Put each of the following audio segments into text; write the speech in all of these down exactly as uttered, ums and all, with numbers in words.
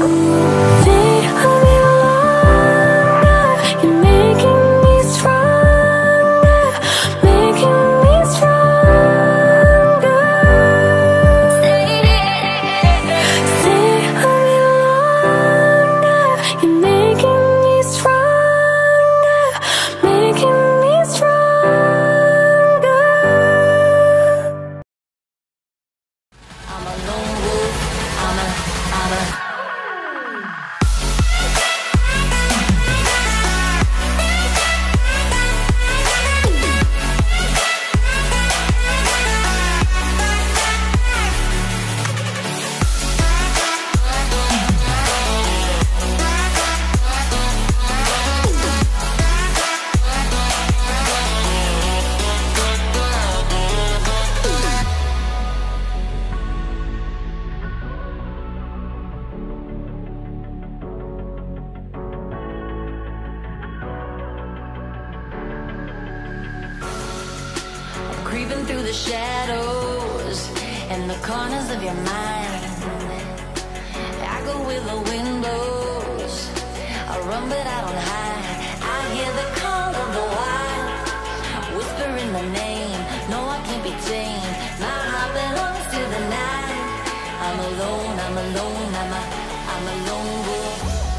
Creeping through the shadows and the corners of your mind. I go where the wind blows, I run but I don't hide. I hear the call of the wild, whispering the name. No, I can't be tamed. My heart belongs to the night. I'm alone, I'm alone, I'm a, I'm a lone wolf.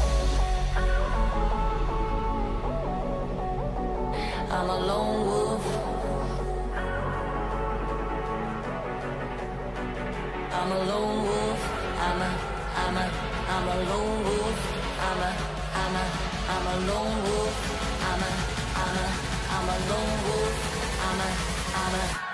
I'm a lone wolf. I'm a lone wolf, I'm a, I'm a, I'm a lone wolf, I'm a, I'm a, I'm a lone wolf, I'm a, I'm a, I'm a lone wolf, I'm a, I'm a